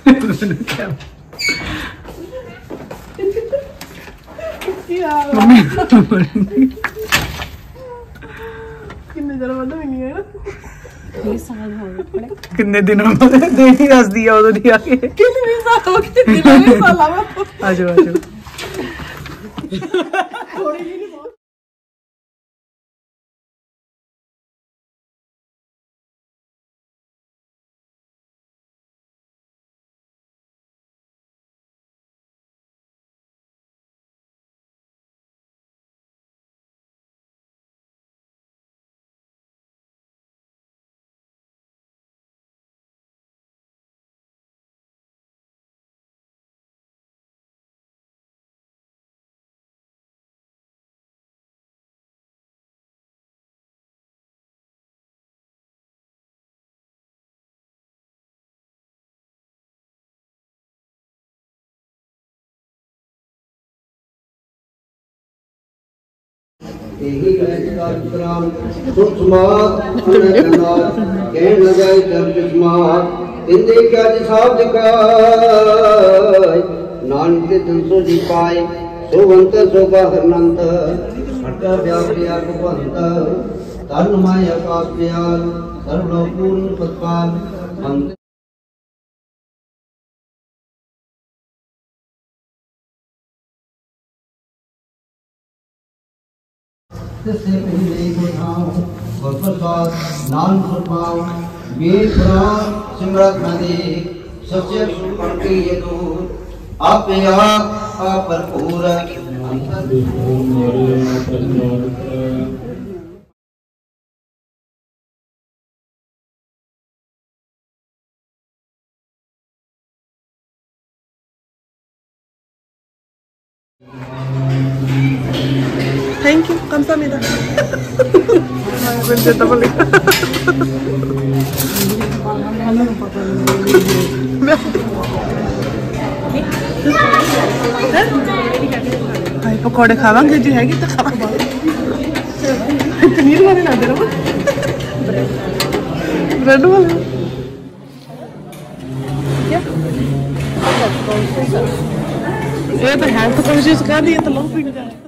किन्ने दिन नहीं दस दिया उदो दी आके आजो आजो नानक तन सो जी पाए सोवंत सोबाहरनंत हट व्याप्रिया कुपंत तन माय आकाश दयाल सर्वलोकून पत्पाल अंत से पहले को ठाव प्रसाद नान प्रभाव मेर प्राण सिमरत नदी सच्चे सुपर के ये दूर आप भरपूर थैंक यू 감사합니다. 왠지 더블리. भाई पकौड़े खावांगे जी हैगी तो खावांगे पनीर वाले ना दे रहा ब्रेड वाले क्या ये तो हेल्थ कॉन्शियस कर दिया तो लोग पीने जा रहे हैं